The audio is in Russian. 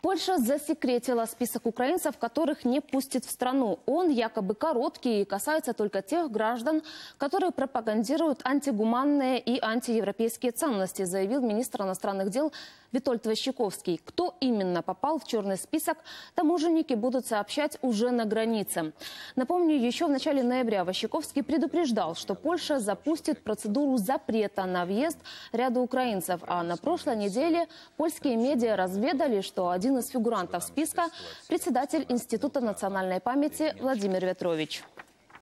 Польша засекретила список украинцев, которых не пустит в страну. Он якобы короткий и касается только тех граждан, которые пропагандируют антигуманные и антиевропейские ценности, заявил министр иностранных дел Витольд Ващиковский. Кто именно попал в черный список, таможенники будут сообщать уже на границе. Напомню, еще в начале ноября Ващиковский предупреждал, что Польша запустит процедуру запрета на въезд ряда украинцев. А на прошлой неделе польские медиа разведали, что один из фигурантов списка – председатель Института национальной памяти Владимир Ветрович.